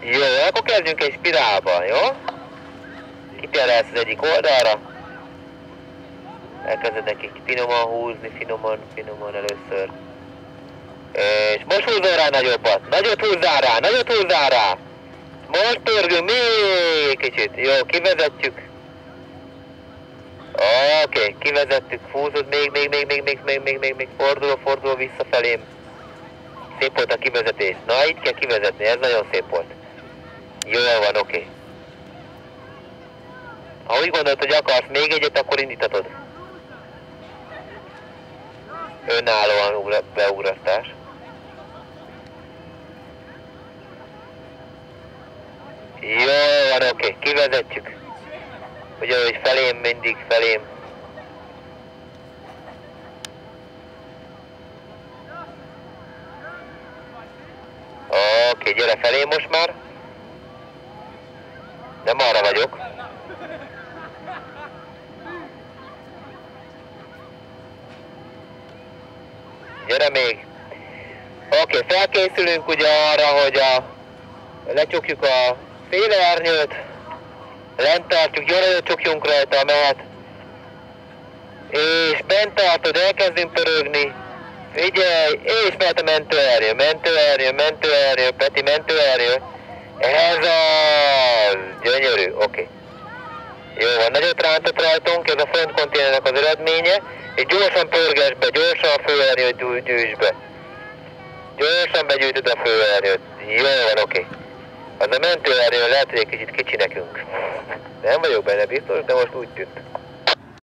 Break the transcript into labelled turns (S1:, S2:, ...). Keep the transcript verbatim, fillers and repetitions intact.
S1: Jó, akkor kezdjünk egy spirálban, jó? Kiterelsz az egyik oldalra. Elkezded neki finoman húzni, finoman, finoman először. És most húzzon rá nagyobbat. Nagyot húzzál rá, nagyot húzzál rá. Most pörgünk még kicsit. Jó, kivezetjük. Oké, okay, kivezettük, húzod még, még, még, még, még, még, még, még, még, forduló, forduló visszafelém. Szép volt a kivezetés. Na, így kell kivezetni, ez nagyon szép volt. Jól van, oké. Okay. Ha úgy gondolod, hogy akarsz még egyet, akkor indítatod. Önállóan beugrasztás. Jól van, oké, okay. Kivezetjük. Ugye, hogy felém, mindig felém. Oké, okay, gyere felém most már. Nem arra vagyok. Gyere még. Oké, okay, felkészülünk ugye arra, hogy a, lecsukjuk a félernyőt. Lent tartjuk, gyere, csukjunk rajta, mehet. És bent tartod, elkezdünk pörögni. Figyelj, és mehet a mentőernyő, mentőernyő, mentőernyő, Peti, mentőernyő. Ez az, gyönyörű, oké. Okay. Jó van, nagyot rántott rajtunk, ez a front konténernek az eredménye. És gyorsan pörges be, gyorsan a főernyőt gyűjts be. Gyorsan begyűjtöd a főernyőt. Jó van, oké. Okay. Az a mentőernyő lehet, hogy egy kicsit kicsi nekünk. Nem vagyok benne biztos, de most úgy tűnt.